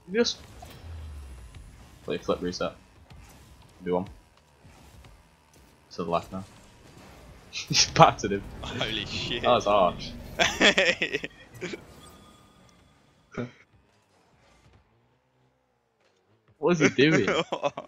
You just wait, flip reset. Do one. To the left now. He's battered him. Holy shit. That was harsh. What is he doing?